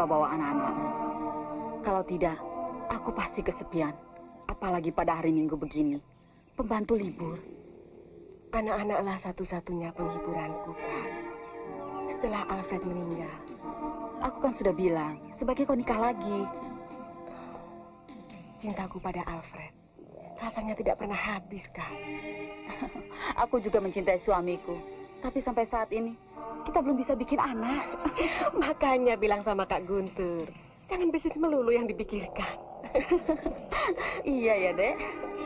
lupa bawa anak-anak. Kalau tidak, aku pasti kesepian. Apalagi pada hari Minggu begini. Pembantu libur. Anak-anaklah satu-satunya penghiburanku, Kak. Setelah Alfred meninggal. Aku kan sudah bilang, sebaiknya kau nikah lagi. Cintaku pada Alfred rasanya tidak pernah habis, Kak. Aku juga mencintai suamiku. Tapi sampai saat ini, kita belum bisa bikin anak. Makanya bilang sama Kak Guntur, jangan bisnis melulu yang dipikirkan. Iya ya, Dek.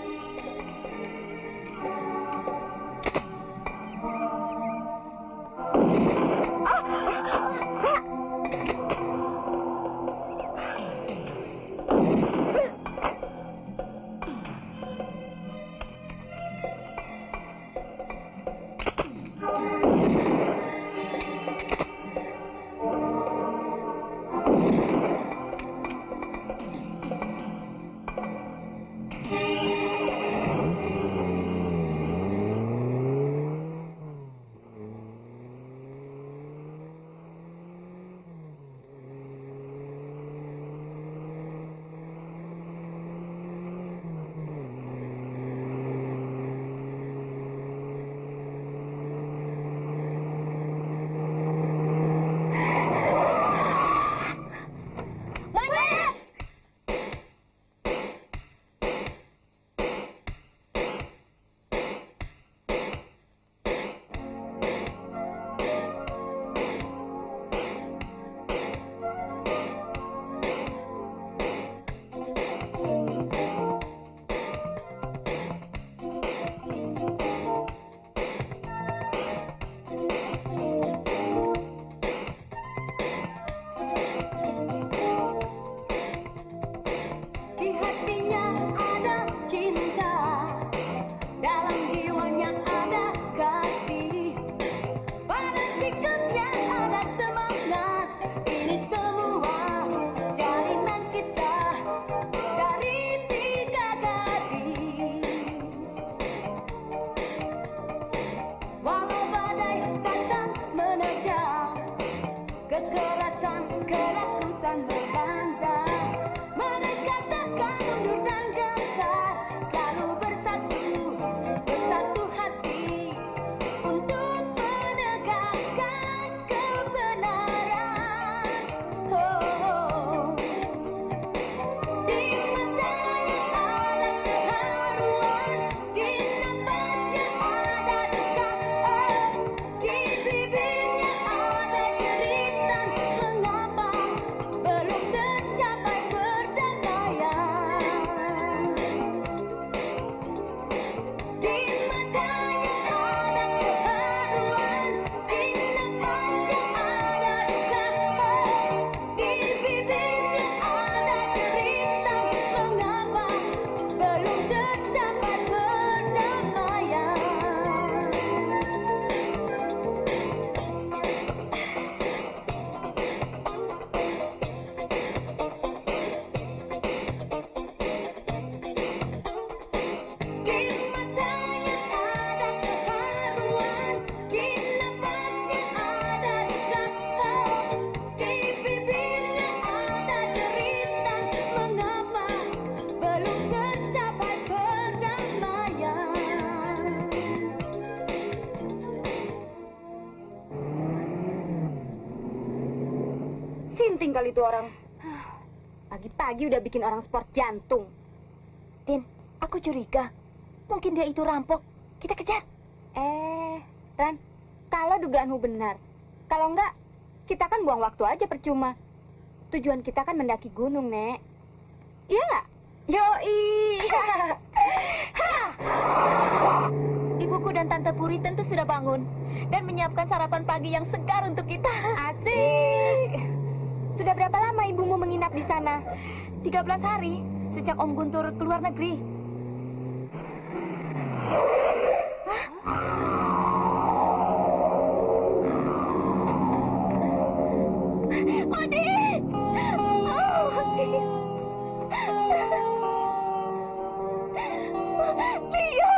Tinggal itu orang. Pagi-pagi udah bikin orang sport jantung. Tin, aku curiga. Mungkin dia itu rampok. Kita kejar. Ran, kalau dugaanmu benar. Kalau enggak, kita kan buang waktu aja percuma. Tujuan kita kan mendaki gunung, Nek. Iya nggak? Yoi. Ibuku dan Tante Puri tentu sudah bangun dan menyiapkan sarapan pagi yang segar untuk kita. Asik. Sudah berapa lama ibumu menginap di sana? 13 hari, sejak Om Guntur keluar negeri. Odi! Oh, Odi! Leo!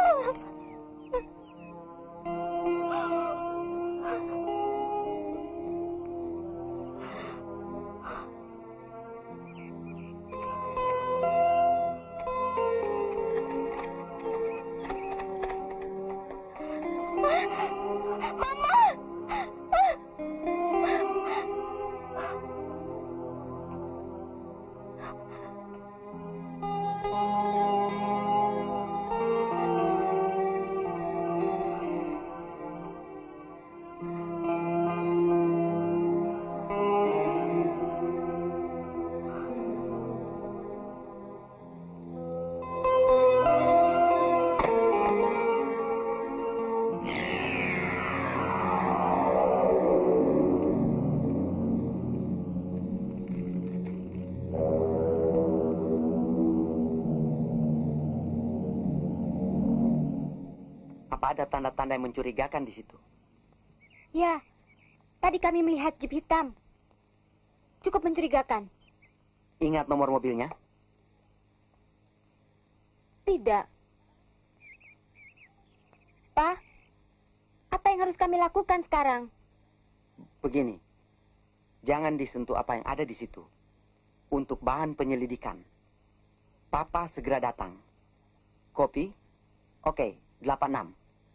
Apa ada tanda-tanda yang mencurigakan di situ? Ya, tadi kami melihat jeep hitam. Cukup mencurigakan. Ingat nomor mobilnya? Tidak. Pak, apa yang harus kami lakukan sekarang? Begini, jangan disentuh apa yang ada di situ. Untuk bahan penyelidikan, Papa segera datang. Kopi? Oke, 86.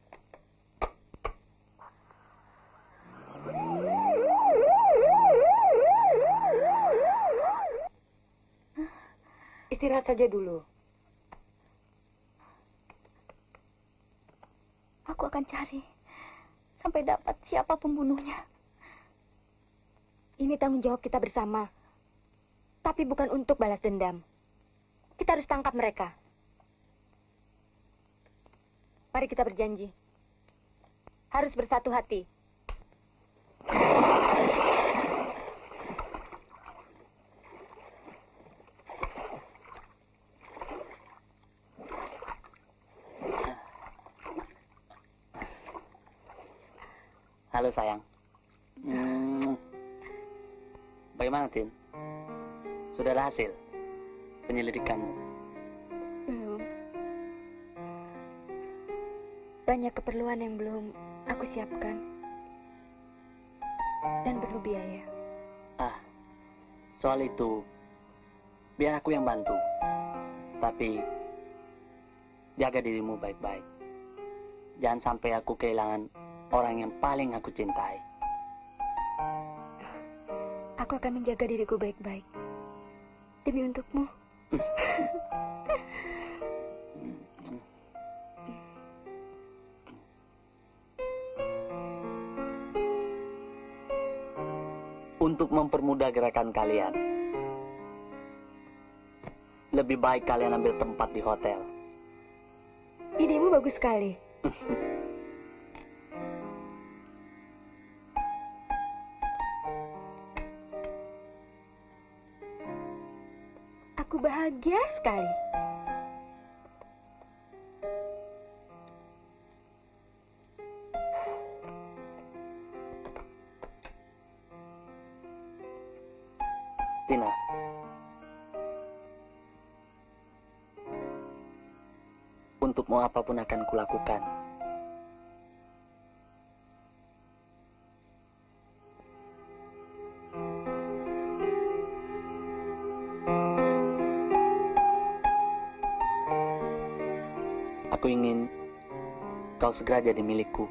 Istirahat saja dulu. Aku akan cari sampai dapat siapa pembunuhnya. Ini tanggung jawab kita bersama. Tapi bukan untuk balas dendam. Kita harus tangkap mereka. Mari kita berjanji. Harus bersatu hati. Halo sayang. Bagaimana, Tin? Sudah ada hasil penyelidikanmu? Belum. Banyak keperluan yang belum aku siapkan. Dan perlu biaya. Soal itu, biar aku yang bantu. Tapi, jaga dirimu baik-baik. Jangan sampai aku kehilangan orang yang paling aku cintai. Aku akan menjaga diriku baik-baik. Demi untukmu. Untuk mempermudah gerakan kalian, lebih baik kalian ambil tempat di hotel. Idemu bagus sekali. Aku bahagia sekali. Tina, untukmu apapun akan kulakukan. Aku ingin kau segera jadi milikku.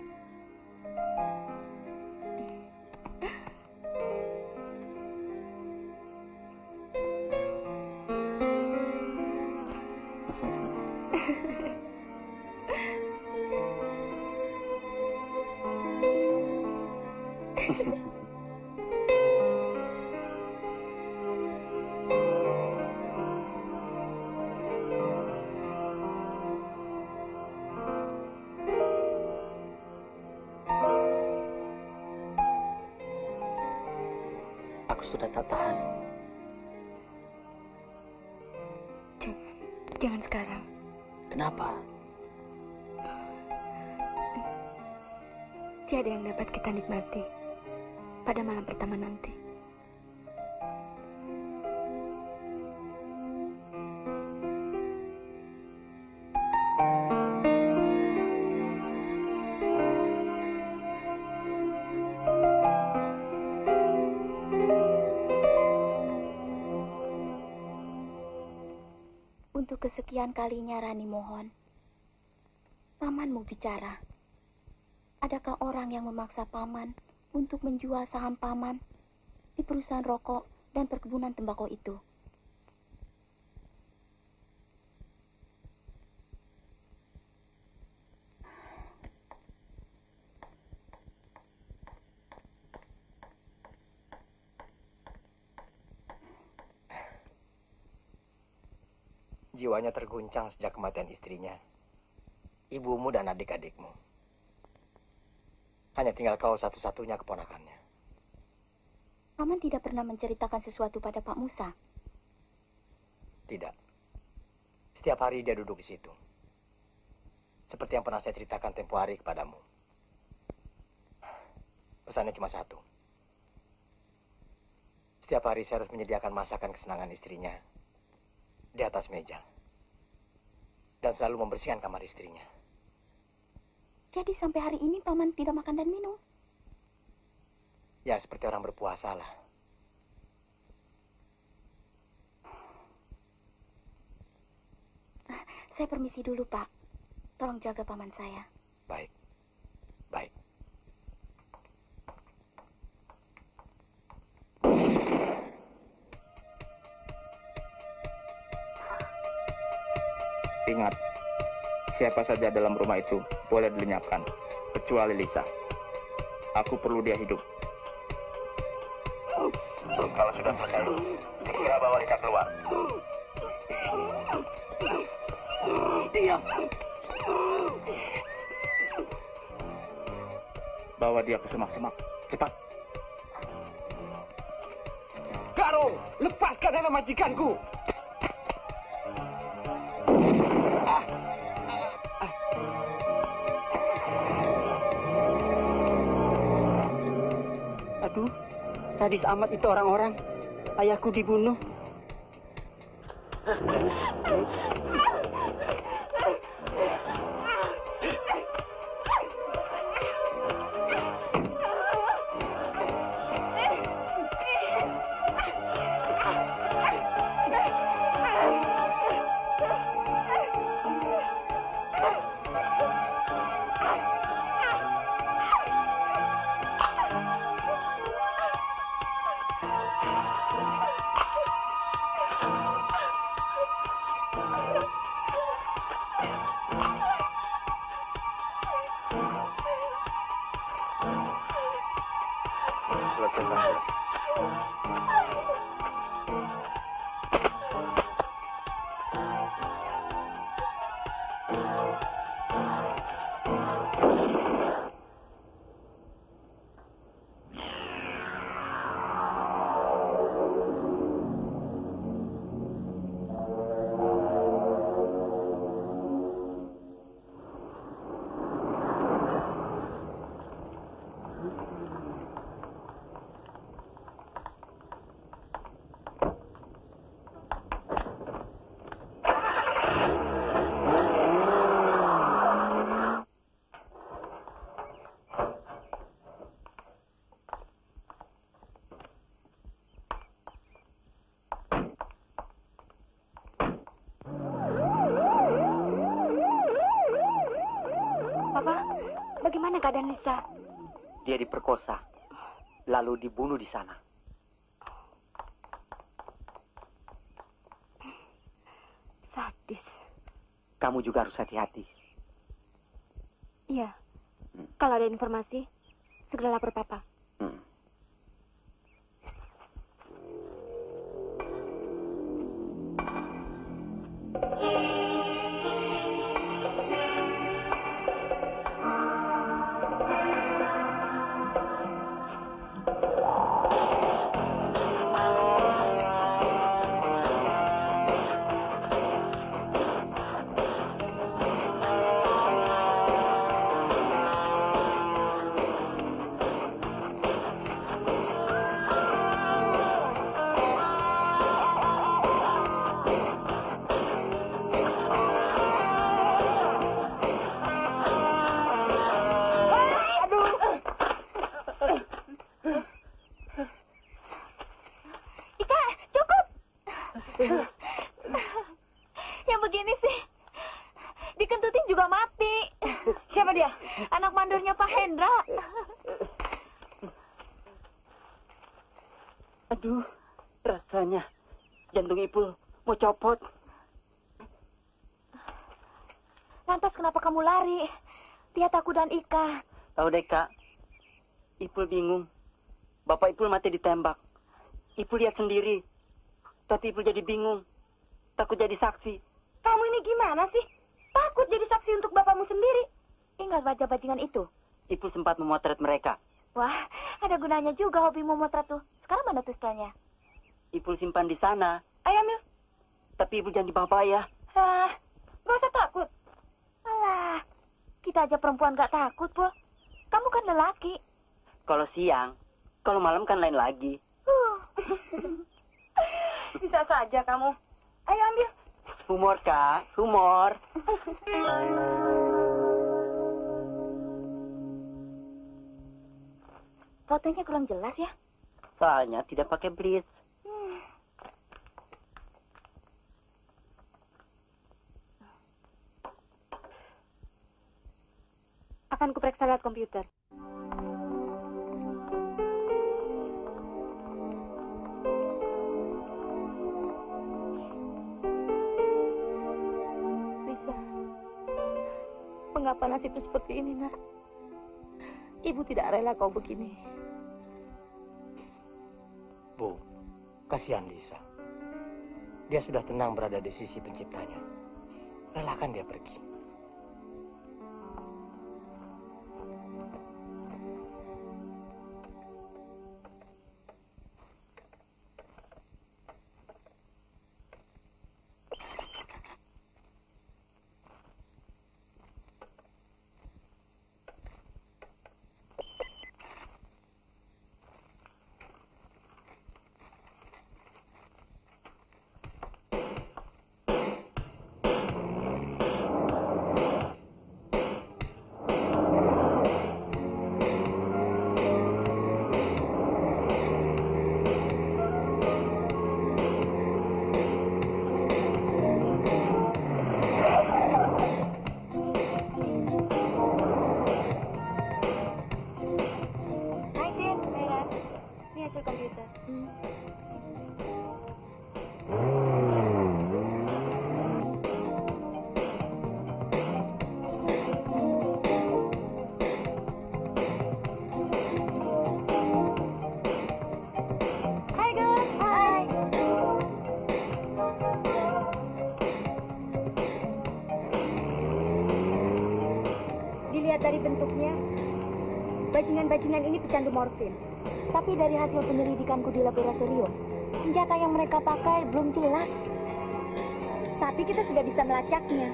Aku sudah tak tahan. Jangan sekarang. Kenapa? Tiada yang dapat kita nikmati pada malam pertama nanti. Untuk kesekian kalinya Rani mohon, pamanmu bicara. Adakah orang yang memaksa paman untuk menjual saham paman di perusahaan rokok dan perkebunan tembakau itu? Jiwanya terguncang sejak kematian istrinya, ibumu dan adik-adikmu. Hanya tinggal kau satu-satunya keponakannya. Paman tidak pernah menceritakan sesuatu pada Pak Musa. Tidak. Setiap hari dia duduk di situ. Seperti yang pernah saya ceritakan tempo hari kepadamu. Pesannya cuma satu. Setiap hari saya harus menyediakan masakan kesenangan istrinya di atas meja. Dan selalu membersihkan kamar istrinya. Jadi sampai hari ini Paman tidak makan dan minum? Ya, seperti orang berpuasa lah. Saya permisi dulu, Pak. Tolong jaga paman saya. Baik. Baik. Ingat, siapa saja dalam rumah itu boleh dilenyapkan, kecuali Lisa. Aku perlu dia hidup. Kalau sudah selesai, segera bawa Lisa keluar. Diam. Bawa dia ke semak-semak. Cepat. Garo, lepaskan anak majikanku. Aduh, sadis amat itu orang-orang. Ayahku dibunuh. Bagaimana keadaan Lisa? Dia diperkosa, lalu dibunuh di sana. Sadis. Kamu juga harus hati-hati. Iya. Kalau ada informasi, segera lapor Papa. Yang begini sih, dikentutin juga mati. Siapa dia? Anak mandornya Pak Hendra. Aduh, rasanya jantung Ipul mau copot. Lantas kenapa kamu lari? Lihat aku dan Ika. Tahu deh, Kak. Ipul bingung. Bapak Ipul mati ditembak. Ipul lihat sendiri. Tapi Ipul jadi bingung. Takut jadi saksi. Kamu ini gimana sih? Takut jadi saksi untuk bapakmu sendiri. Ingat baca bajingan itu? Ipul sempat memotret mereka. Wah, ada gunanya juga hobi memotret tuh. Sekarang mana tuh stylenya? Ipul simpan di sana. Ayo, Mil. Tapi Ipul jangan dibawa ya. Gak usah takut. Alah, Kita aja perempuan gak takut, Pol. Kamu kan lelaki. Kalau siang, kalau malam kan lain lagi. Bisa saja kamu. Ayo ambil. Humor, Kak. Humor. Fotonya kurang jelas ya? Soalnya tidak pakai blitz. Akan kuperiksa lewat komputer. Lisa, mengapa nasibmu seperti ini, nak? Ibu tidak rela kau begini. Bu, kasihan Lisa. Dia sudah tenang berada di sisi penciptanya. Relakan dia pergi. Dari bentuknya, bajingan-bajingan ini pecandu morfin. Tapi dari hasil penyelidikanku di laboratorium, senjata yang mereka pakai belum jelas. Tapi kita sudah bisa melacaknya.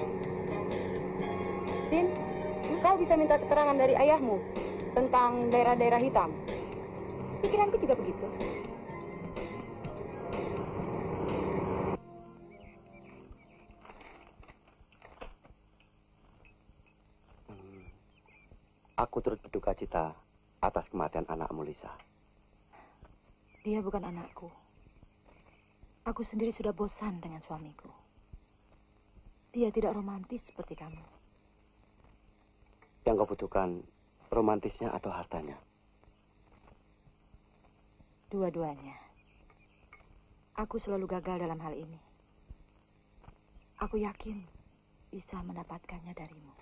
Tin, kau bisa minta keterangan dari ayahmu tentang daerah-daerah hitam. Pikiranku juga begitu. Aku turut berduka cita atas kematian anakmu, Lisa. Dia bukan anakku. Aku sendiri sudah bosan dengan suamiku. Dia tidak romantis seperti kamu. Yang kau butuhkan romantisnya atau hartanya? Dua-duanya. Aku selalu gagal dalam hal ini. Aku yakin bisa mendapatkannya darimu.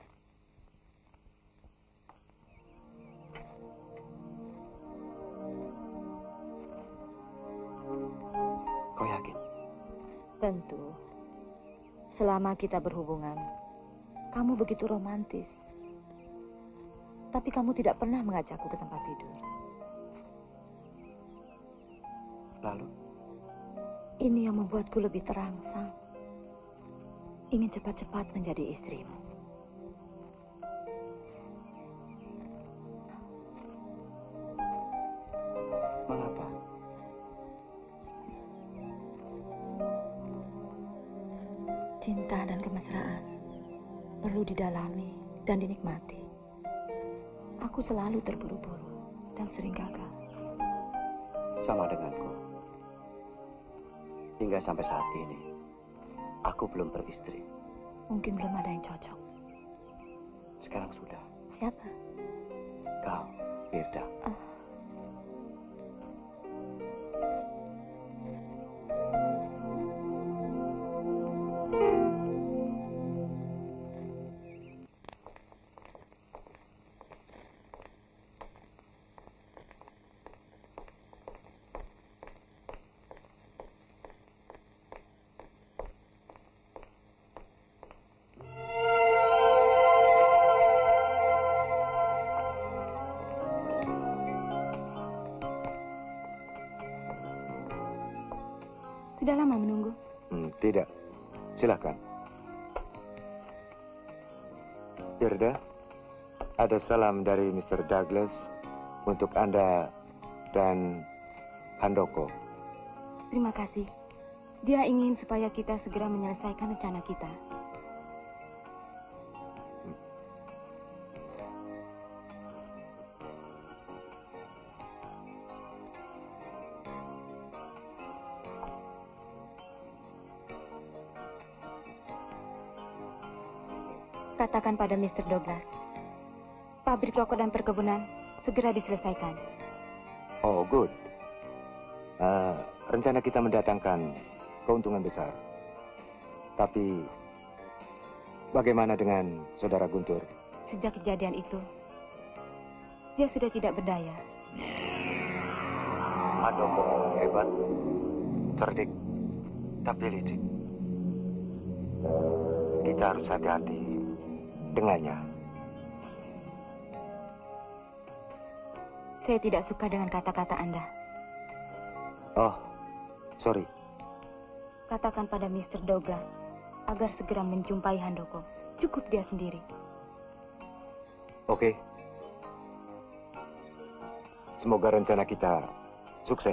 Kau yakin? Tentu. Selama kita berhubungan, kamu begitu romantis. Tapi kamu tidak pernah mengajakku ke tempat tidur. Lalu? Ini yang membuatku lebih terangsang. Ingin cepat-cepat menjadi istrimu. Mengapa? Cinta dan kemesraan perlu didalami dan dinikmati. Aku selalu terburu-buru dan sering gagal. Sama denganku. Hingga sampai saat ini, aku belum beristri. Mungkin belum ada yang cocok. Sekarang sudah. Siapa? Kau, Firda. Sudah lama menunggu? Tidak. Silakan. Firda, Ada salam dari Mr. Douglas untuk Anda dan Handoko. Terima kasih. Dia ingin supaya kita segera menyelesaikan rencana kita. Katakan pada Mr. Douglas, pabrik rokok dan perkebunan segera diselesaikan. Oh, good. Rencana kita mendatangkan keuntungan besar. Tapi, bagaimana dengan saudara Guntur? Sejak kejadian itu, dia sudah tidak berdaya. Handoko memang hebat, cerdik, tapi licik. Kita harus hati-hati dengannya. Saya tidak suka dengan kata-kata Anda. Oh, sorry. Katakan pada Mr. Douglas agar segera menjumpai Handoko. Cukup dia sendiri. Oke. Semoga rencana kita sukses.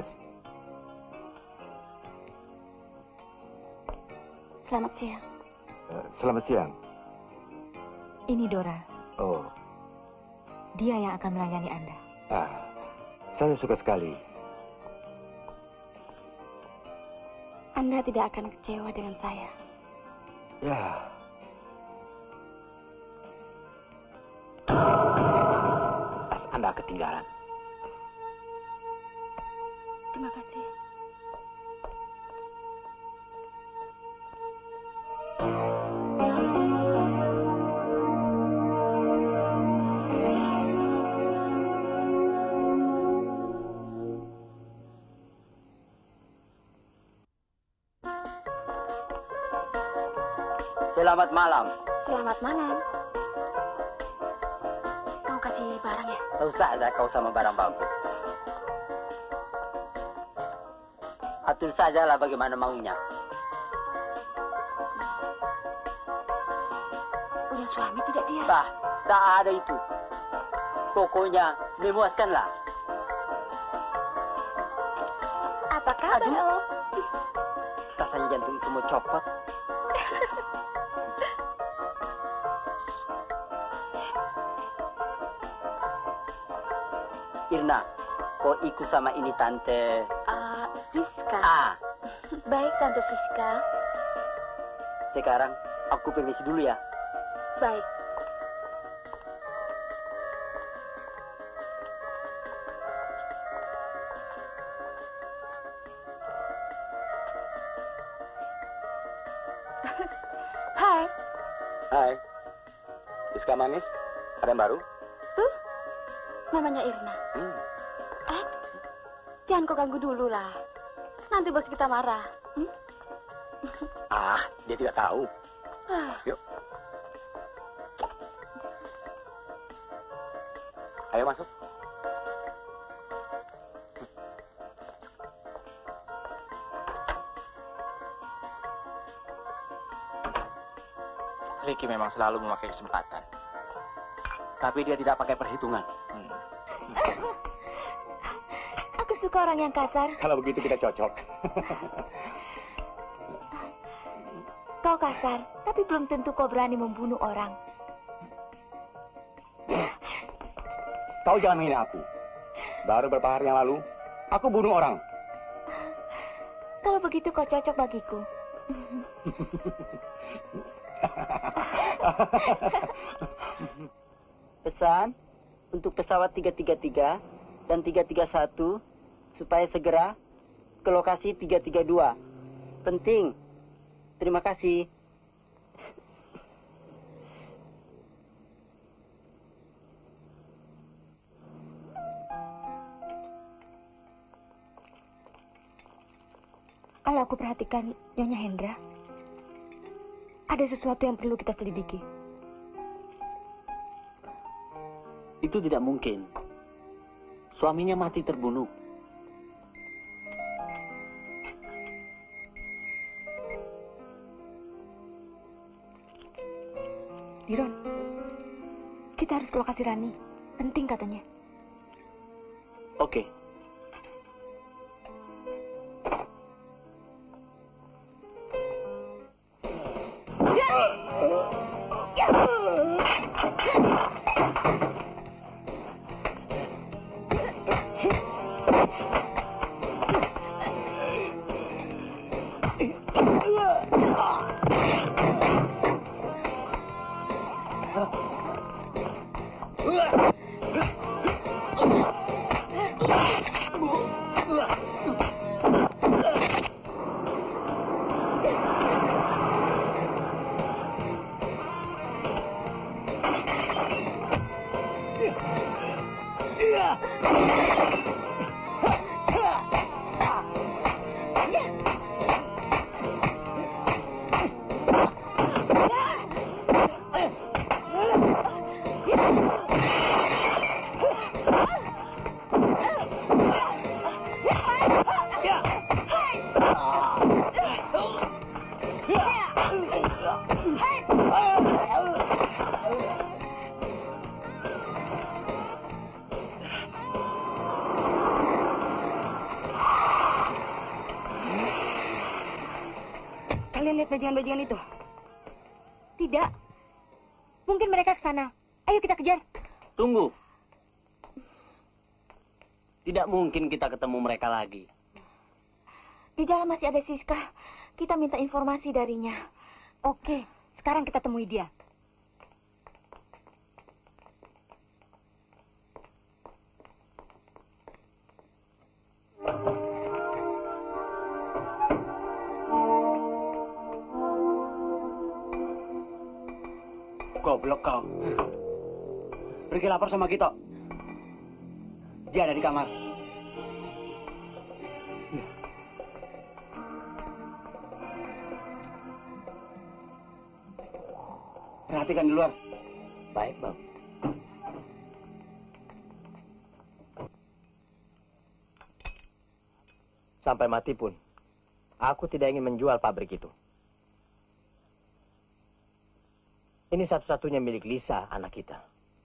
Selamat siang. Selamat siang. Ini Dora. Oh, Dia yang akan melayani Anda. saya suka sekali. Anda tidak akan kecewa dengan saya. Ya. Tas Anda ketinggalan. Terima kasih. Selamat malam. Selamat malam. Mau kasih barang ya? Tak usah ada kau sama barang bagus. Atur sajalah bagaimana maunya. Punya suami tidak dia? Bah, tak ada itu. Pokoknya memuaskanlah. Apa kabar, Om? Rasanya jantung itu mau copot. Irna, kau ikut sama ini Tante... Siska. Baik, Tante Siska. Sekarang aku permisi dulu ya. Baik. Hai. Hai. Siska manis, ada yang baru? Namanya Irna. Jangan kau ganggu dulu lah. Nanti bos kita marah. Dia tidak tahu. Yuk. Ayo masuk. Ricky memang selalu memakai kesempatan. Tapi dia tidak pakai perhitungan. Aku suka orang yang kasar. Kalau begitu kita cocok. Kau kasar, tapi belum tentu kau berani membunuh orang. Kau jangan menghina aku. Baru beberapa hari yang lalu, aku bunuh orang. Kalau begitu kau cocok bagiku. Pesan untuk pesawat 333 dan 331 supaya segera ke lokasi 332. Penting. Terima kasih. Kalau aku perhatikan Nyonya Hendra, ada sesuatu yang perlu kita selidiki. Itu tidak mungkin. Suaminya mati terbunuh. Diron, Kita harus ke lokasi Rani. Penting katanya. Oke. Kalian lihat bajingan-bajingan itu? Tidak. Mungkin mereka ke sana. Ayo kita kejar. Tunggu. Tidak mungkin kita ketemu mereka lagi. Di dalam masih ada Siska. Kita minta informasi darinya. Oke, sekarang kita temui dia. Goblok kau. Pergi lapor sama Gito. Dia ada di kamar. Perhatikan di luar. Baik, Bang. Sampai mati pun, aku tidak ingin menjual pabrik itu. Ini satu-satunya milik Lisa, anak kita.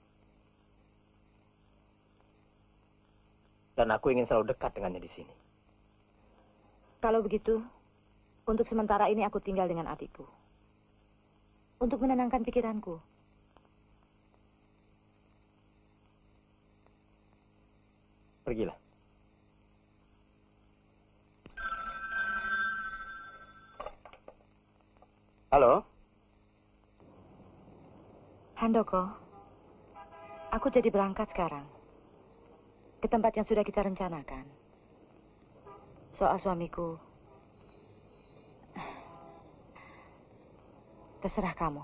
Dan aku ingin selalu dekat dengannya di sini. Kalau begitu, untuk sementara ini aku tinggal dengan adikku. Untuk menenangkan pikiranku. Pergilah. Halo? Handoko, aku jadi berangkat sekarang. Ke tempat yang sudah kita rencanakan. Soal suamiku, terserah kamu.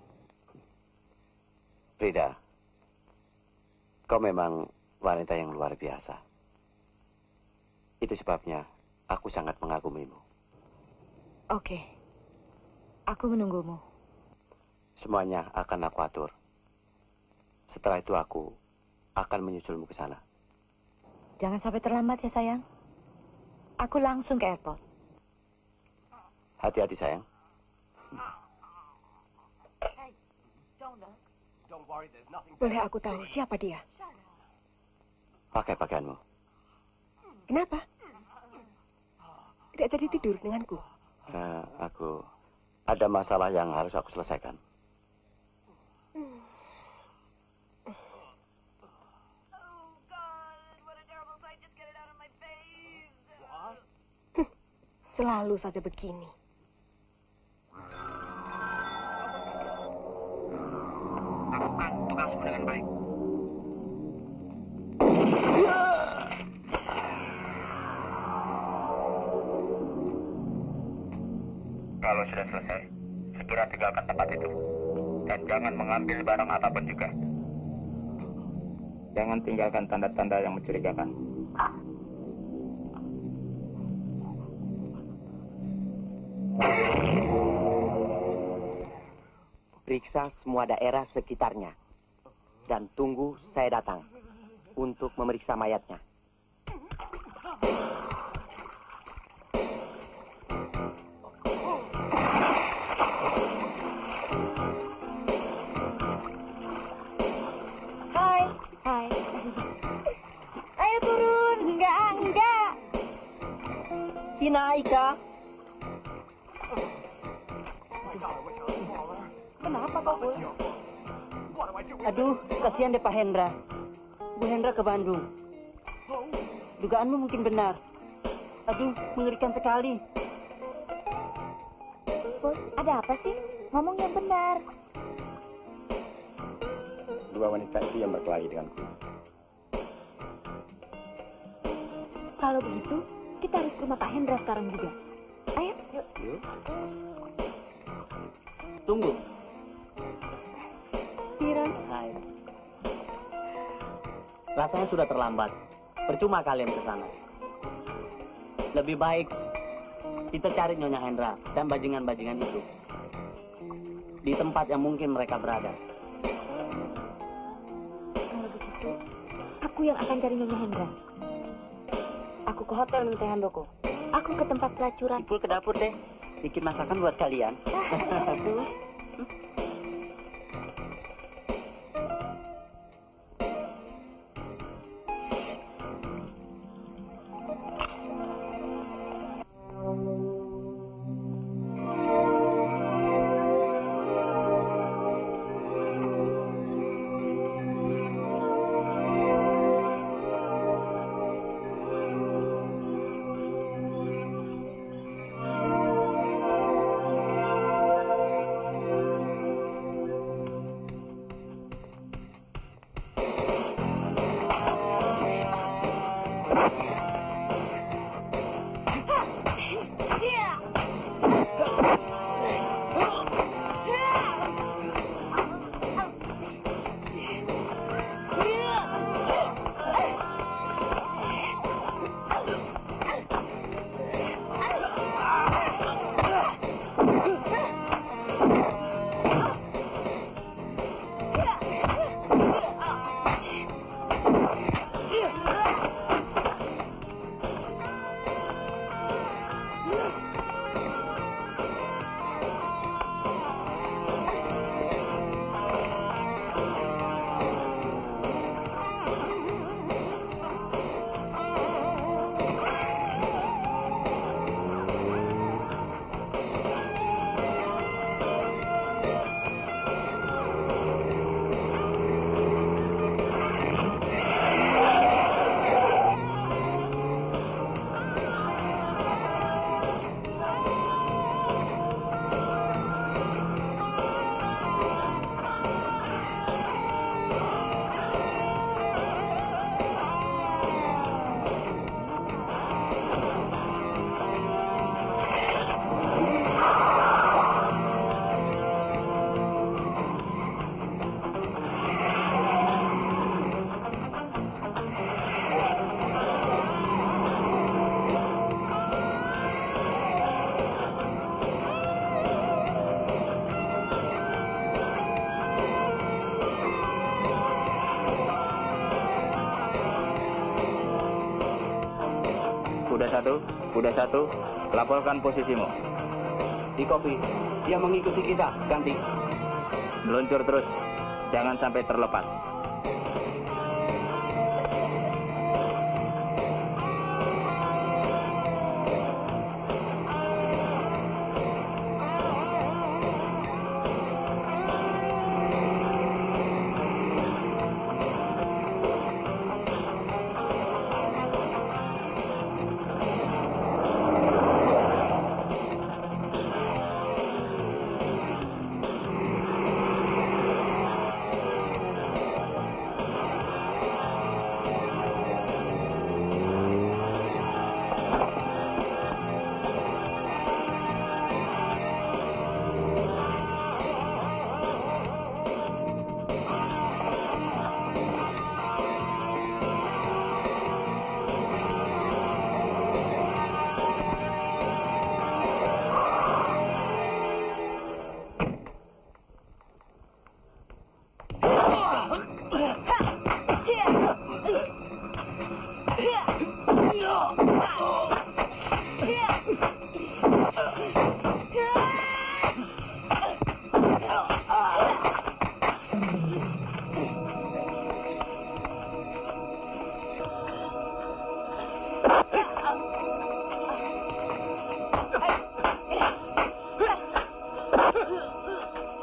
Frida, kau memang wanita yang luar biasa. Itu sebabnya aku sangat mengagumimu. Oke, aku menunggumu. Semuanya akan aku atur. Setelah itu aku akan menyusulmu ke sana. Jangan sampai terlambat ya sayang. Aku langsung ke airport. Hati-hati sayang. Boleh aku tahu siapa dia? Pakai pakaianmu. Kenapa? Tidak jadi tidur denganku. Aku ada masalah yang harus aku selesaikan. Selalu saja begini. Lakukan tugasmu dengan baik. Kalau sudah selesai, segera tinggalkan tempat itu. Dan jangan mengambil barang apapun juga. Jangan tinggalkan tanda-tanda yang mencurigakan. Periksa semua daerah sekitarnya. Dan tunggu saya datang untuk memeriksa mayatnya. naik, Kak. Kenapa kau, Bul? Aduh, kasihan deh Pak Hendra. Bu Hendra ke Bandung. Dugaanmu mungkin benar. Aduh, mengerikan sekali. Bos, ada apa sih? Ngomong yang benar. Dua wanita itu yang berkelahi denganku. Kalau begitu, kita harus ke rumah Pak Hendra sekarang juga. Ayo. Yuk. Tunggu. Piran. Hai. Rasanya sudah terlambat. Percuma kalian ke sana. Lebih baik kita cari Nyonya Hendra dan bajingan-bajingan itu di tempat yang mungkin mereka berada. Kalau begitu, aku yang akan cari Nyonya Hendra. Aku ke hotel minta handoko. Aku ke tempat pelacuran. Ipul ke dapur deh. Bikin masakan buat kalian. Aduh. Kuda satu, laporkan posisimu. Di kopi, dia mengikuti kita, ganti. Meluncur terus, jangan sampai terlepas.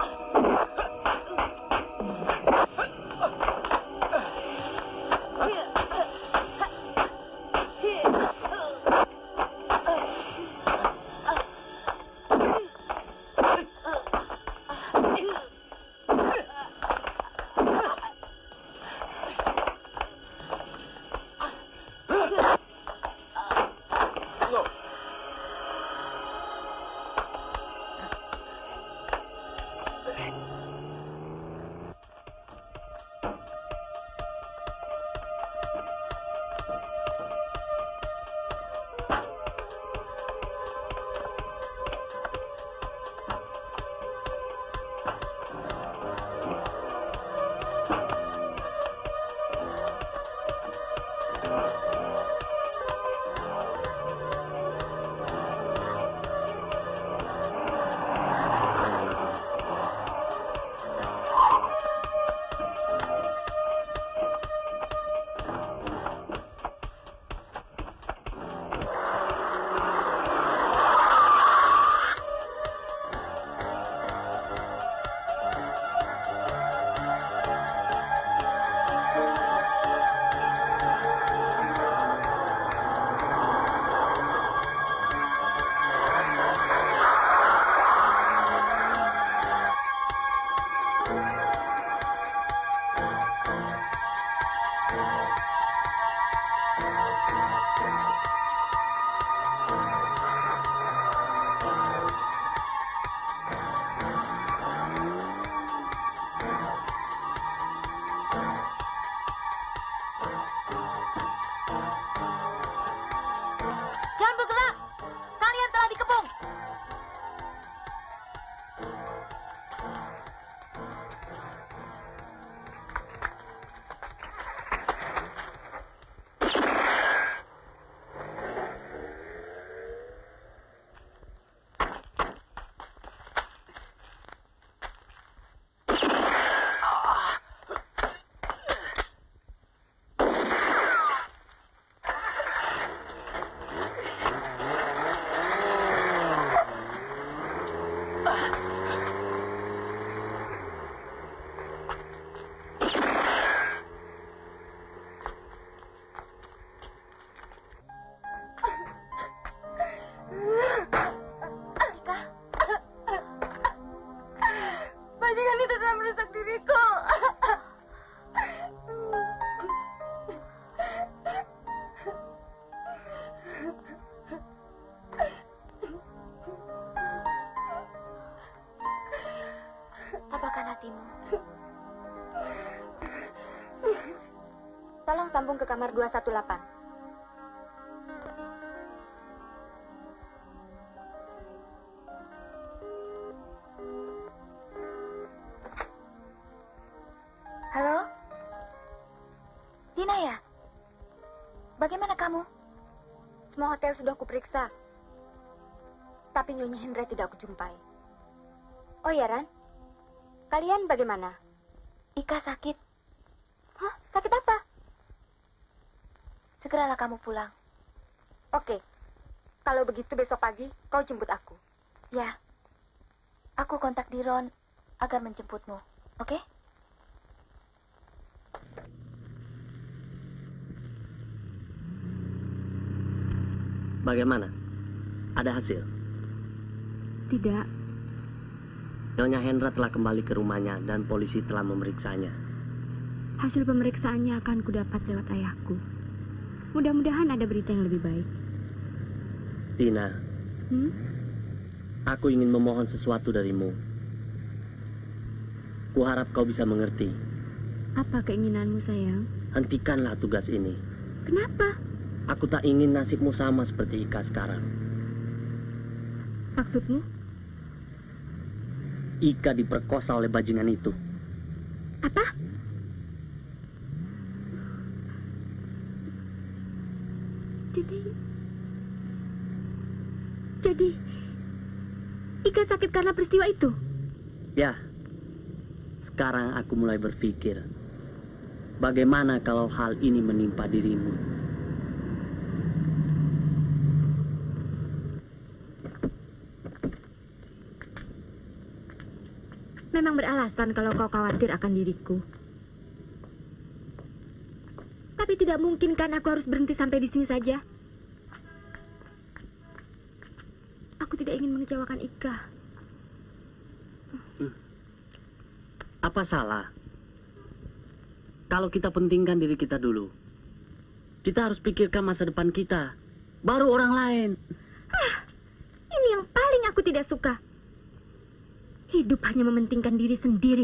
Tolong sambung ke kamar 218. Halo? Dina ya? Bagaimana kamu? Semua hotel sudah kuperiksa. Tapi Nyonya Hendra tidak kujumpai. Oh ya, Ran? Kalian bagaimana? Ika sakit. Hah? Sakit apa? Segeralah kamu pulang. Oke. Kalau begitu besok pagi kau jemput aku. Ya. Aku kontak Diron agar menjemputmu. Oke? Bagaimana? Ada hasil? Tidak. Nyonya Hendra telah kembali ke rumahnya dan polisi telah memeriksanya. Hasil pemeriksaannya akan kudapat lewat ayahku. Mudah-mudahan ada berita yang lebih baik. Dina, aku ingin memohon sesuatu darimu. Kuharap kau bisa mengerti. Apa keinginanmu, sayang? Hentikanlah tugas ini. Kenapa? Aku tak ingin nasibmu sama seperti Ika sekarang. Maksudmu? Ika diperkosa oleh bajingan itu. Apa? Jadi Ika sakit karena peristiwa itu? Ya. Sekarang aku mulai berpikir, bagaimana kalau hal ini menimpa dirimu? Memang beralasan kalau kau khawatir akan diriku. Tapi tidak mungkin kan aku harus berhenti sampai di sini saja. Aku tidak ingin mengecewakan Ika. Apa salah? Kalau kita pentingkan diri kita dulu. Kita harus pikirkan masa depan kita. Baru orang lain. Ini yang paling aku tidak suka. Hidup hanya mementingkan diri sendiri.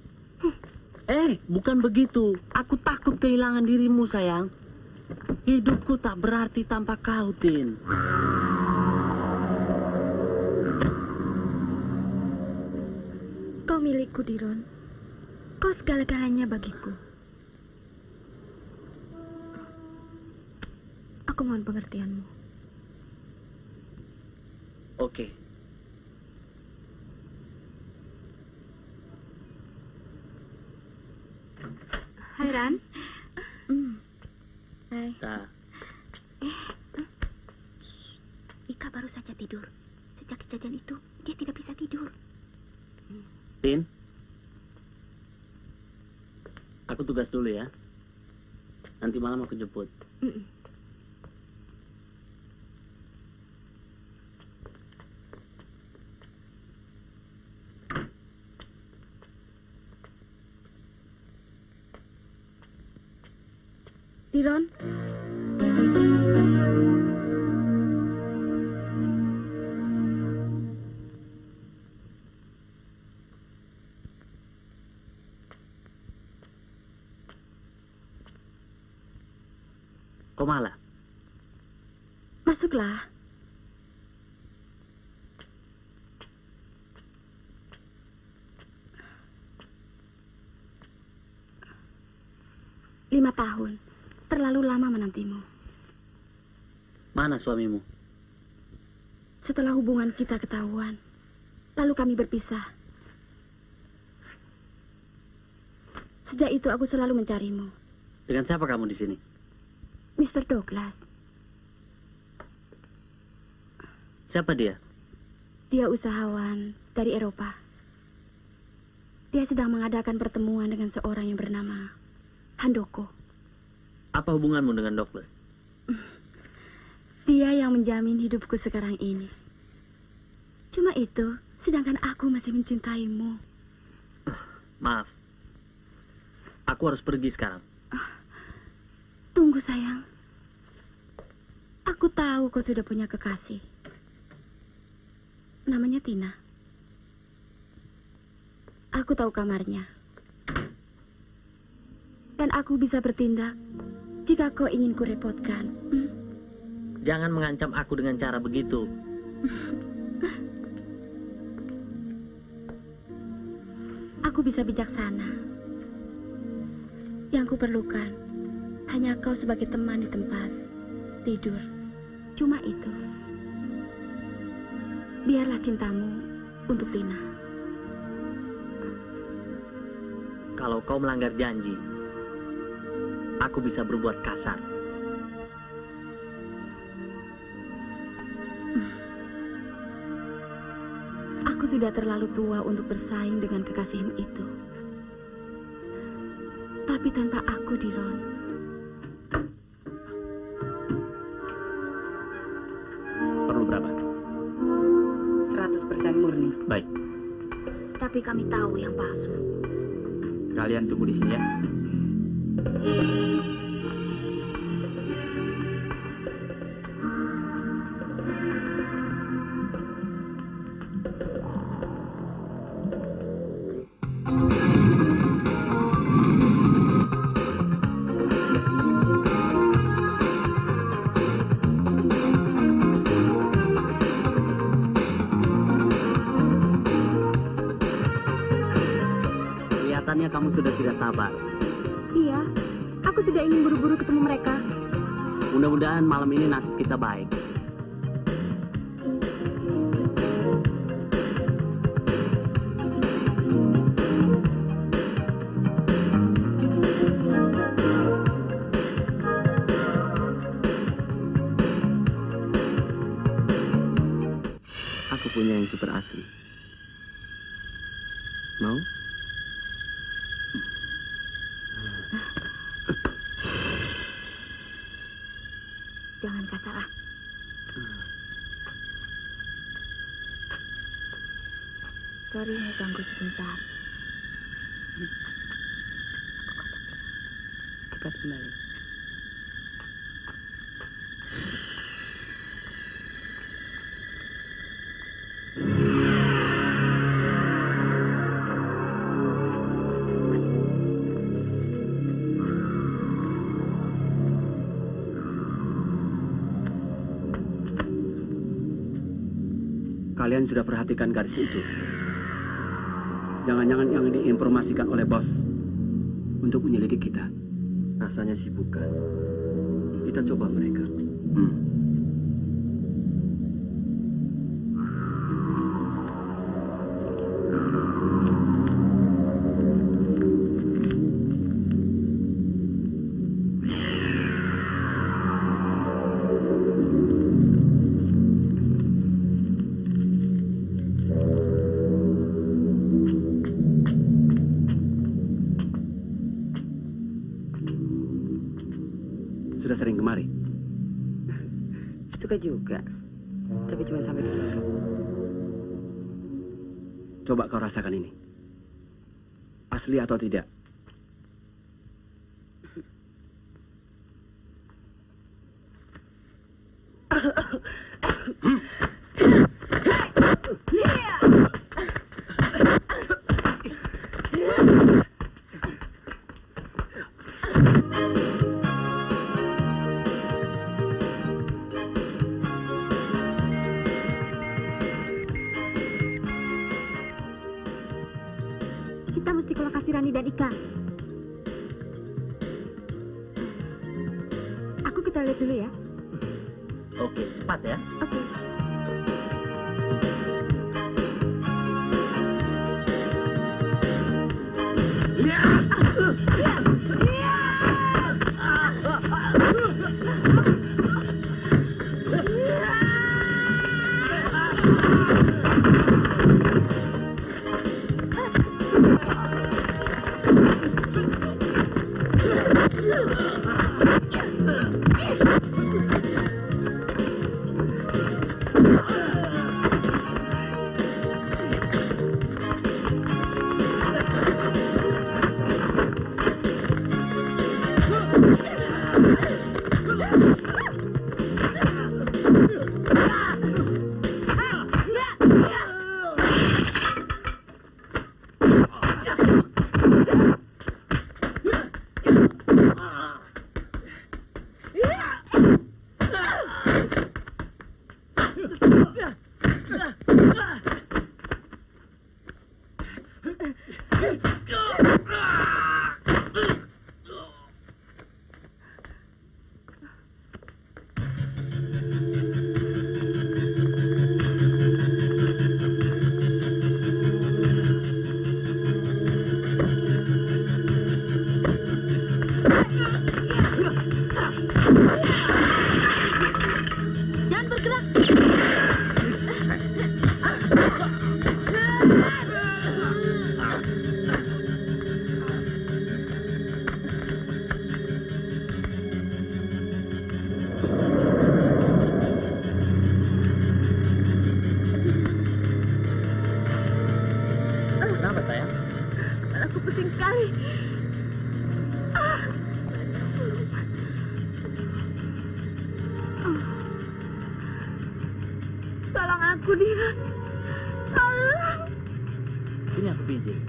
Bukan begitu. Aku takut kehilangan dirimu, sayang. Hidupku tak berarti tanpa kau, Tin. Kau milikku, Diron. Kau segala-galanya bagiku. Aku mohon pengertianmu. Oke. Hai, Ran. Hai. Ika baru saja tidur. Sejak kejadian itu, dia tidak bisa tidur. Tin, aku tugas dulu ya. Nanti malam aku jemput. Diron. Komala. Masuklah. Lima tahun. Terlalu lama menantimu. Mana suamimu? Setelah hubungan kita ketahuan, lalu kami berpisah. Sejak itu aku selalu mencarimu. Dengan siapa kamu di sini? Mr. Douglas. Siapa dia? Dia usahawan dari Eropa. Dia sedang mengadakan pertemuan dengan seorang yang bernama Handoko. Apa hubunganmu dengan Douglas? Dia yang menjamin hidupku sekarang ini. Cuma itu, sedangkan aku masih mencintaimu. Maaf. Aku harus pergi sekarang. Tunggu, sayang. Aku tahu kau sudah punya kekasih. Namanya Tina. Aku tahu kamarnya. Dan aku bisa bertindak jika kau ingin kurepotkan. Jangan mengancam aku dengan cara begitu. Aku bisa bijaksana. Yang kuperlukan hanya kau sebagai teman di tempat tidur. Cuma itu. Biarlah cintamu untuk Tina. Kalau kau melanggar janji, aku bisa berbuat kasar. Aku sudah terlalu tua untuk bersaing dengan kekasihmu itu. Tapi tanpa aku, Diron. Perlu berapa? 100% murni. Baik. Tapi kami tahu yang palsu. Kalian tunggu di sini ya. Kelihatannya kamu sudah tidak sabar. Iya, aku sudah ingin buru-buru ketemu mereka. Mudah-mudahan malam ini nasib kita baik. Aku punya yang super asli. Mau? Jangan kasar ah. Sorry, mau ganggu sebentar. Cepat kembali. Kalian sudah perhatikan gadis itu? Jangan-jangan yang diinformasikan oleh bos untuk menyelidik kita. Rasanya sih bukan. Kita coba mereka. Sudah sering kemari? Suka juga. Tapi cuma sampai dulu. Coba kau rasakan ini. Asli atau tidak? Kita mesti ke lokasi Rani dan Ika. Aku ke toilet dulu ya. Oke, cepat ya. Oke. Jangan bergerak. Kenapa sayang? Aku pusing sekali. Tolong aku, Diran. Tolong. Sini aku pijit.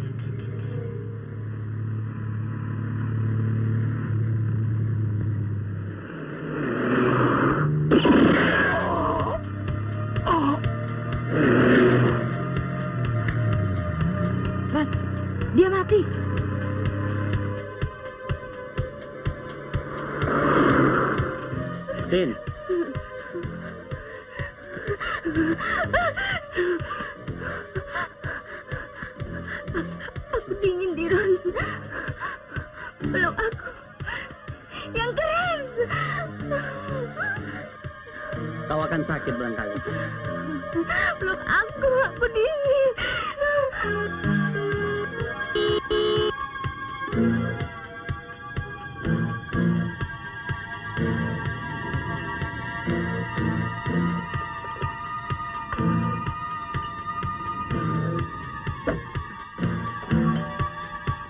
Dia mati. Tin. Aku dingin, Diran. Peluk aku. Yang keren. Kau akan sakit barangkali. Peluk aku dingin.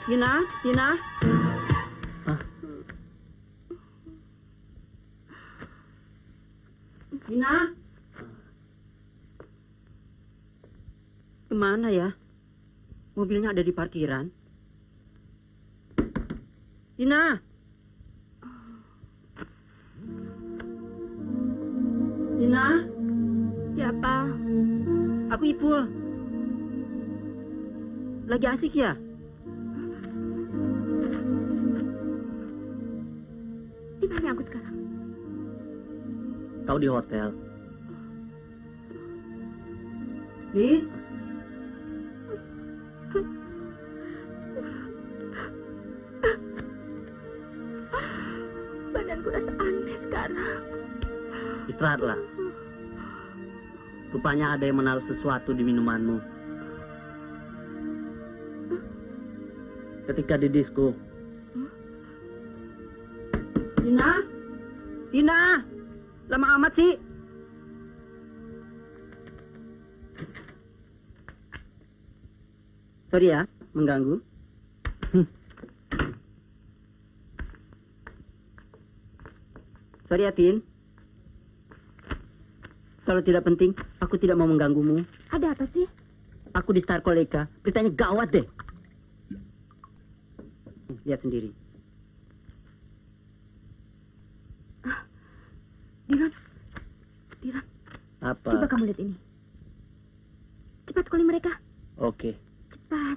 Tina, Tina. Tina. Kemana ya? Mobilnya ada di parkiran. Tina. Tina. Siapa? Aku Ipul. Lagi asik ya? Di mana aku sekarang? Kau di hotel. Di? Badanku rasa aneh sekarang. Istirahatlah. Rupanya ada yang menaruh sesuatu di minumanmu. Ketika di disko. Tina? Tina! Lama amat sih. Sorry ya, mengganggu. Sorry ya, Tin. Kalau tidak penting, aku tidak mau mengganggumu. Ada apa sih? Aku di Star Koleka. Beritanya gawat deh. Lihat sendiri. Diron. Diron. Apa? Coba kamu lihat ini. Cepat calling mereka. Oke. Cepat.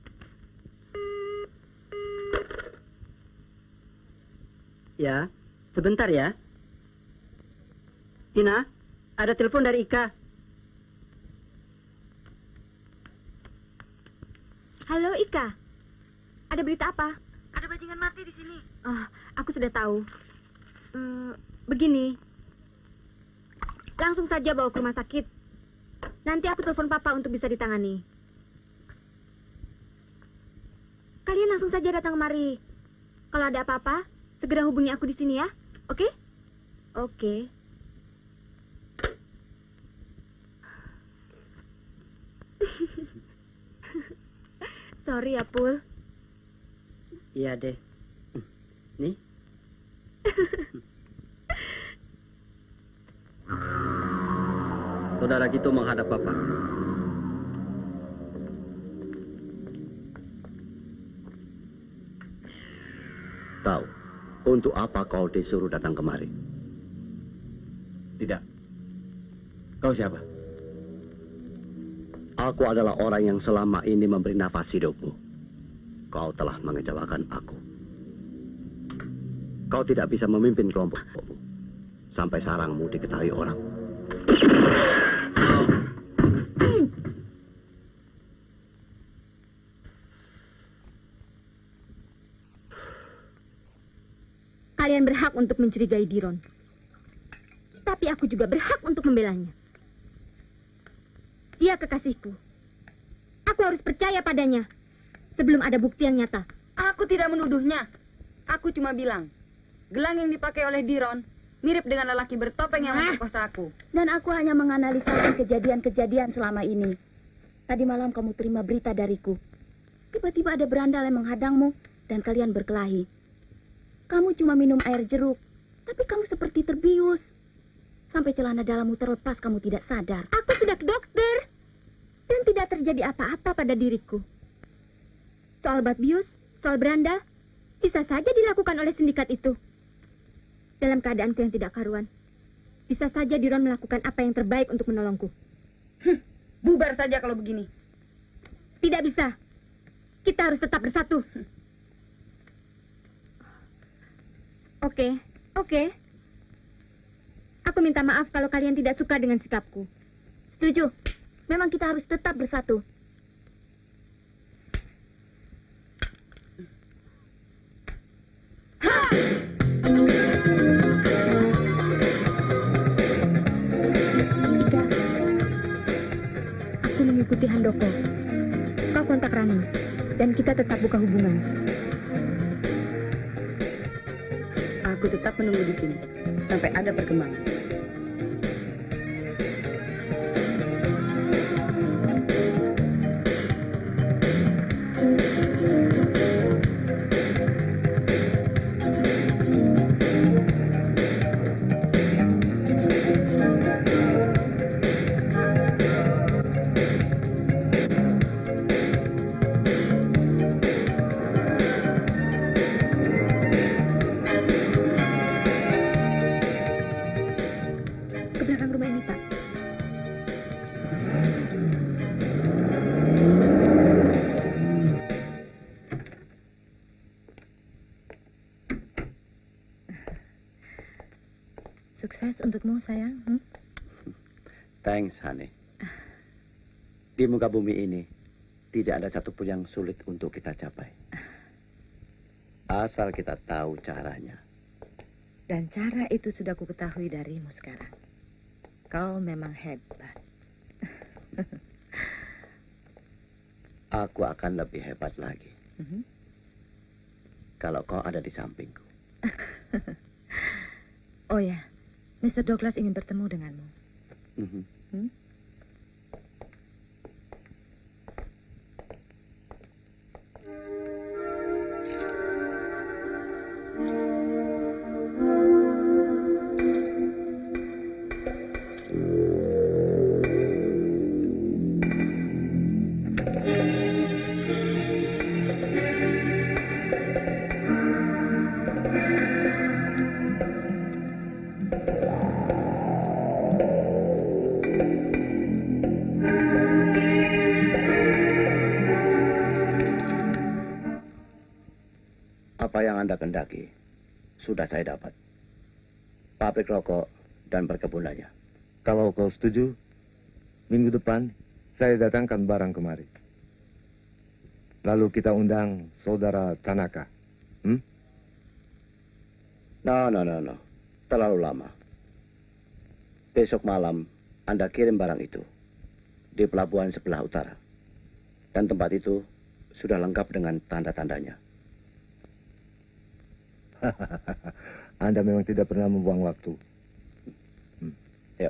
Ya, sebentar ya. Tina, ada telepon dari Ika. Halo Ika. Ada berita apa? Ada bajingan mati di sini. Aku sudah tahu. Begini. Langsung saja bawa ke rumah sakit. Nanti aku telepon Papa untuk bisa ditangani. Kalian langsung saja datang kemari. Kalau ada apa-apa, segera hubungi aku di sini ya. Oke? Oke. Sorry ya, Pul. Iya deh. Nih. Saudara Gito menghadap Bapak. Tahu, untuk apa kau disuruh datang kemari? Tidak. Kau siapa? Aku adalah orang yang selama ini memberi nafas hidupmu. Kau telah mengecewakan aku. Kau tidak bisa memimpin kelompokmu sampai sarangmu diketahui orang. Kalian berhak untuk mencurigai Diron. Tapi aku juga berhak untuk membelanya. Dia kekasihku. Aku harus percaya padanya sebelum ada bukti yang nyata. Aku tidak menuduhnya. Aku cuma bilang, gelang yang dipakai oleh Diron mirip dengan lelaki bertopeng yang memperkosa aku. Dan aku hanya menganalisa kejadian-kejadian selama ini. Tadi malam kamu terima berita dariku. Tiba-tiba ada berandal yang menghadangmu dan kalian berkelahi. Kamu cuma minum air jeruk, tapi kamu seperti terbius. Sampai celana dalammu terlepas, kamu tidak sadar. Aku sudah ke dokter dan tidak terjadi apa-apa pada diriku. Soal bat bius, soal berandal, bisa saja dilakukan oleh sindikat itu. Dalam keadaanku yang tidak karuan, bisa saja Diron melakukan apa yang terbaik untuk menolongku. Bubar saja kalau begini. Tidak bisa. Kita harus tetap bersatu. Oke. Aku minta maaf kalau kalian tidak suka dengan sikapku. Setuju. Memang kita harus tetap bersatu. Ika, aku mengikuti Handoko. Kau kontak Rani, dan kita tetap buka hubungan. Aku tetap menunggu di sini sampai ada perkembangan. sukses untukmu, sayang. Thanks, honey. Di muka bumi ini, tidak ada satupun yang sulit untuk kita capai. Asal kita tahu caranya. Dan cara itu sudah ku ketahui darimu sekarang. Kau memang hebat. Aku akan lebih hebat lagi. Kalau kau ada di sampingku. Oh ya, Mr. Douglas ingin bertemu denganmu. Apa yang Anda kendaki, sudah saya dapat. Pabrik rokok dan perkebunannya. Kalau kau setuju, minggu depan saya datangkan barang kemari. Lalu kita undang saudara Tanaka. No. Terlalu lama. Besok malam Anda kirim barang itu di pelabuhan sebelah utara. Dan tempat itu sudah lengkap dengan tanda-tandanya. Anda memang tidak pernah membuang waktu. Ya.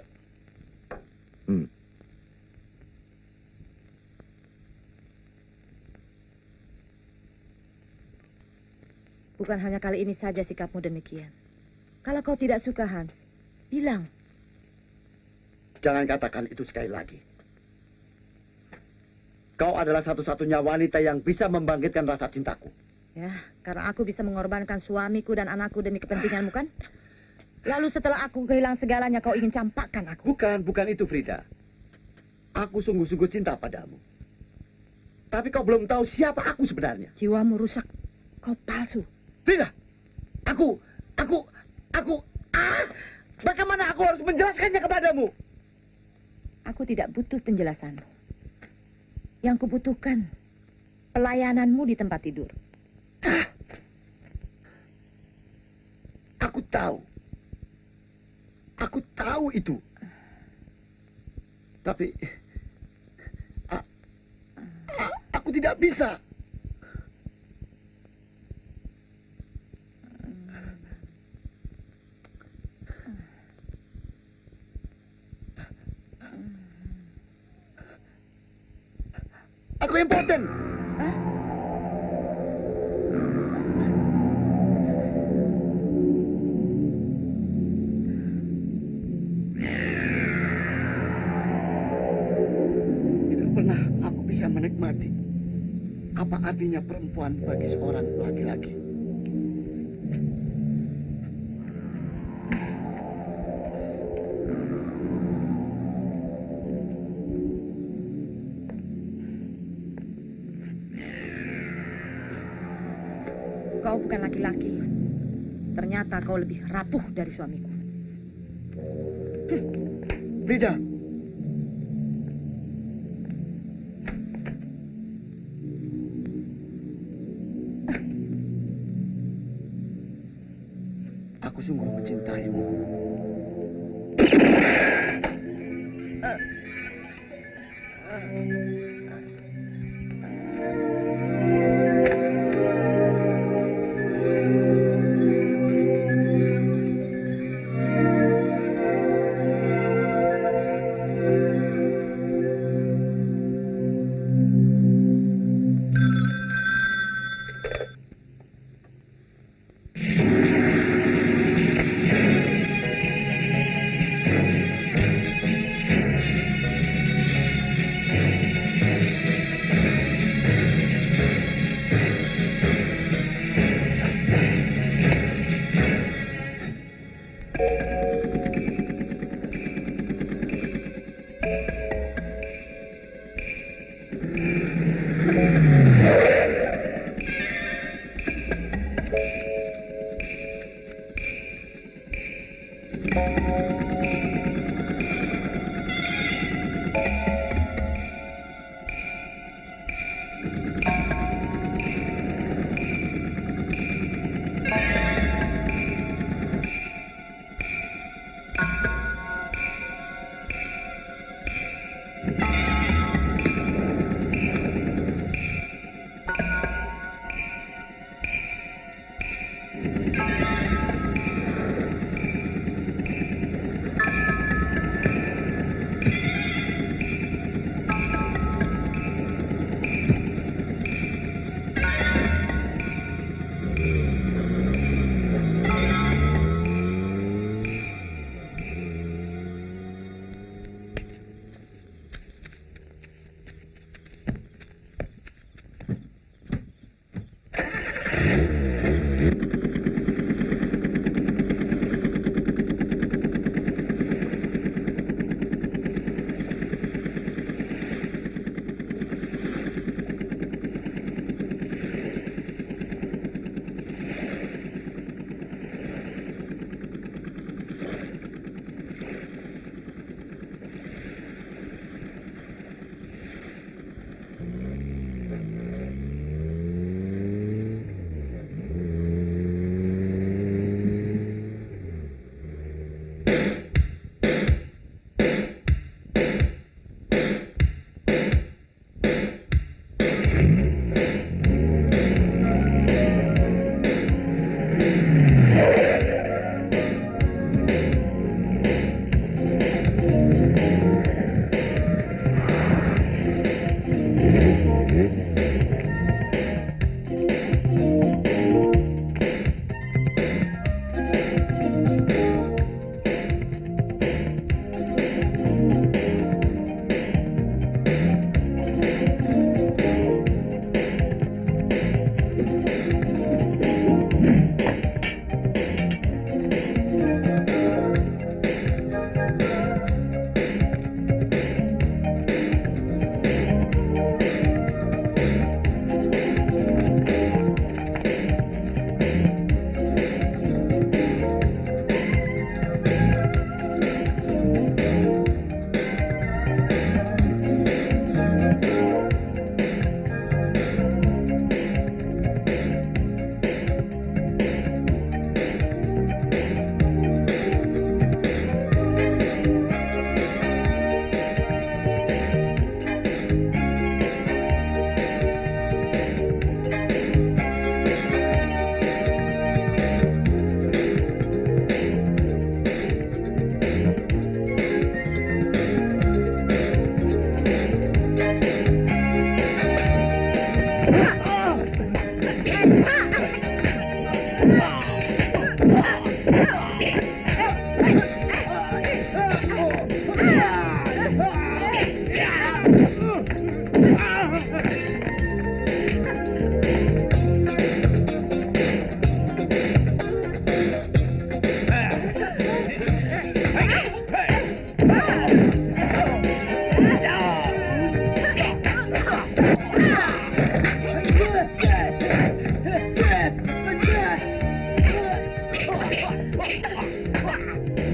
Bukan hanya kali ini saja sikapmu demikian. Kalau kau tidak suka, Hans, bilang. Jangan katakan itu sekali lagi. Kau adalah satu-satunya wanita yang bisa membangkitkan rasa cintaku. Ya, karena aku bisa mengorbankan suamiku dan anakku demi kepentinganmu, kan? Lalu setelah aku kehilangan segalanya, kau ingin campakkan aku. Bukan itu, Frida. Aku sungguh-sungguh cinta padamu. Tapi kau belum tahu siapa aku sebenarnya. Jiwamu rusak. Kau palsu. Frida, bagaimana aku harus menjelaskannya kepadamu? Aku tidak butuh penjelasanmu. Yang kubutuhkan, pelayananmu di tempat tidur. Aku tahu itu. Tapi aku tidak bisa. Aku impoten. Menikmati apa artinya perempuan bagi seorang laki-laki. Kau bukan laki-laki. Ternyata kau lebih rapuh dari suamiku. Frida. Aku sungguh mencintaimu.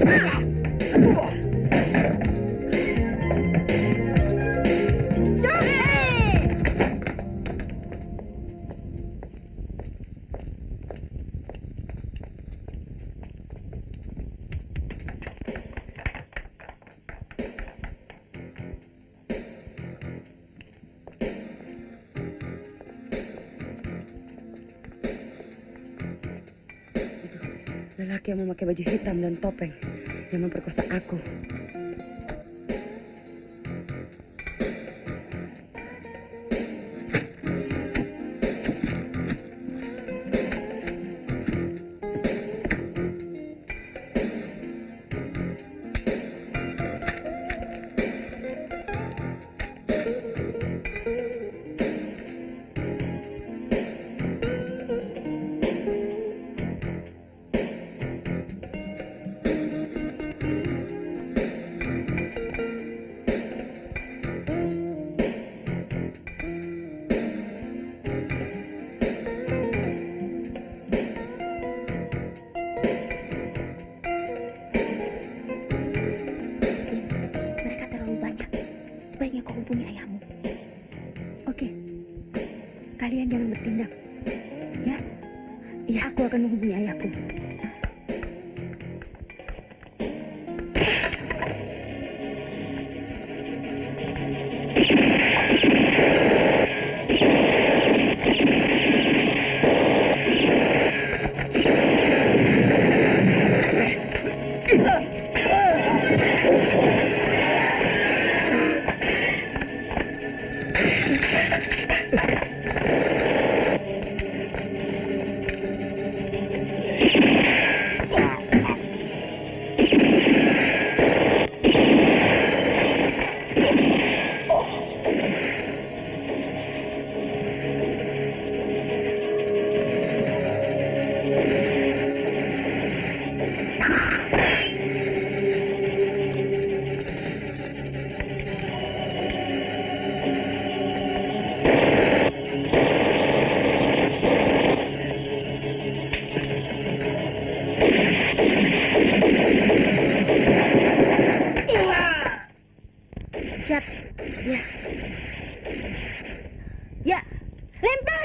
Lelaki yang memakai baju hitam dan topeng yang memperkosa aku. Kalian jangan bertindak. Ya? Ya, aku akan menghubungi ayahku. Siap. Ya. Ya. Lempar.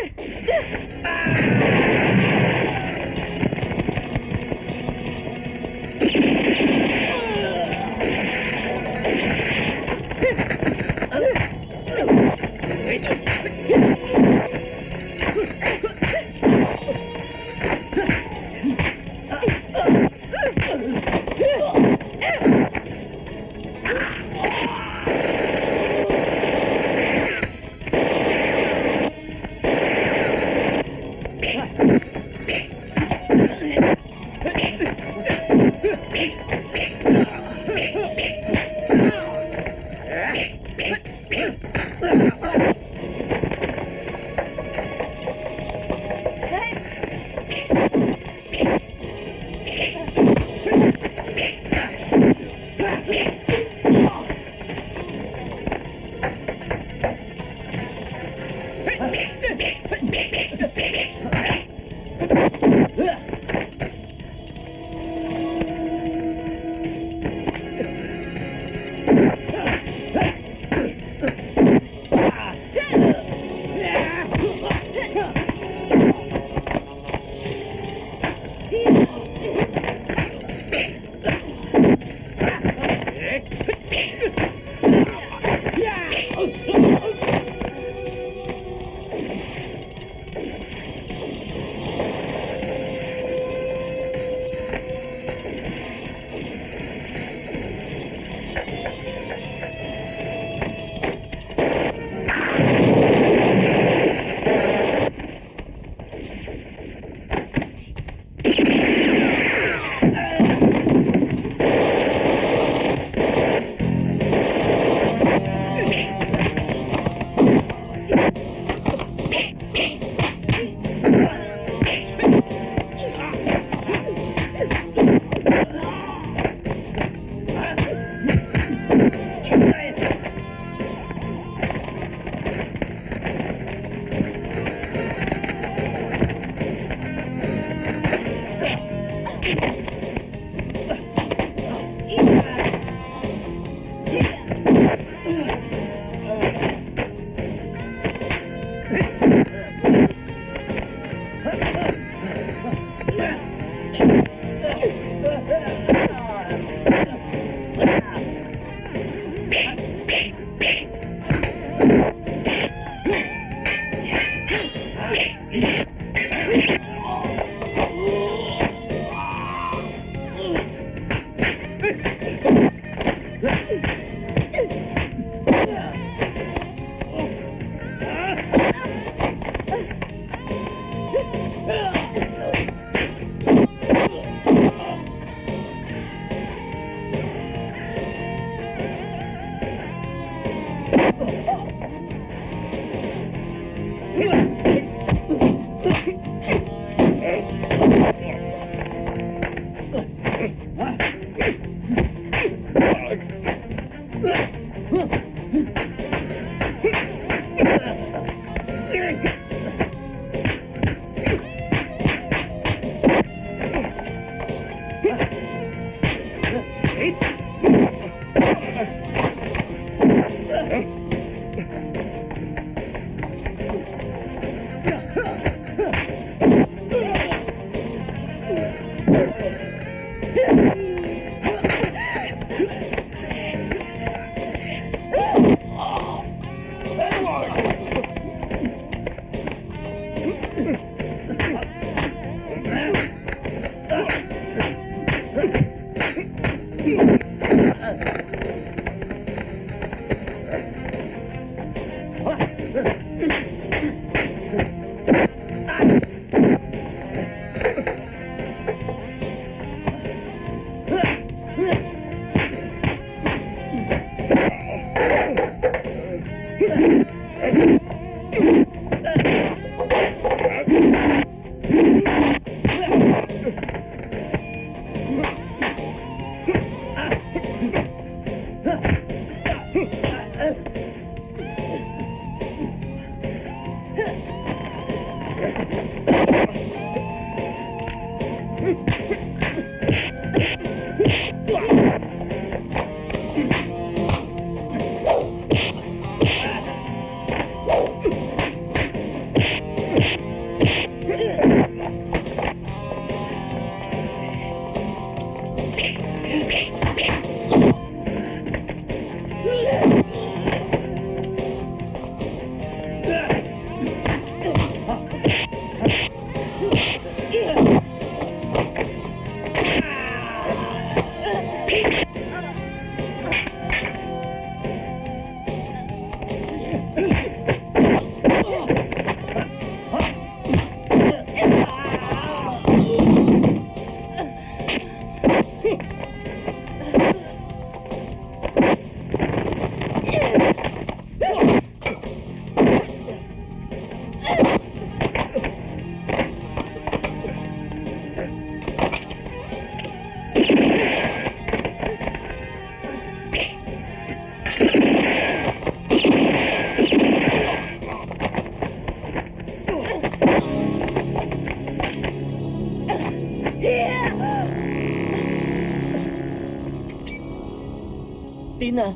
Tina,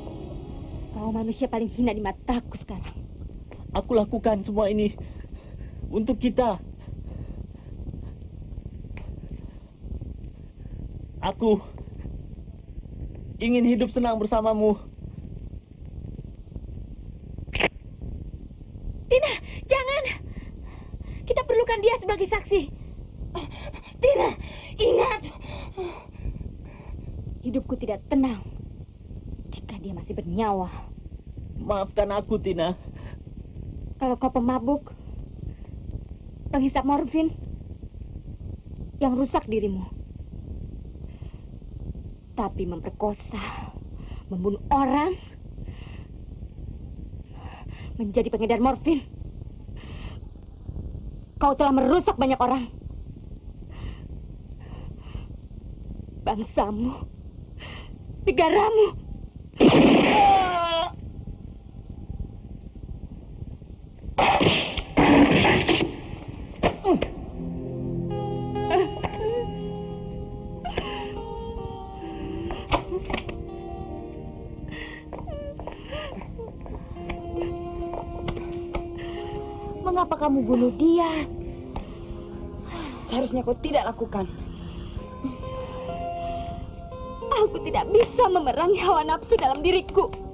kau manusia paling hina di mataku sekarang. Aku lakukan semua ini untuk kita. Aku ingin hidup senang bersamamu. Tina, jangan. Kita perlukan dia sebagai saksi. Tina, ingat. Hidupku tidak tenang jika dia masih bernyawa. Maafkan aku, Tina. Kalau kau pemabuk, penghisap morfin yang rusak dirimu. Tapi memperkosa, membunuh orang, menjadi pengedar morfin, kau telah merusak banyak orang. Bangsamu, negaramu. Mengapa kamu bunuh dia? Seharusnya kau tidak lakukan. Aku tidak bisa memerangi hawa nafsu dalam diriku.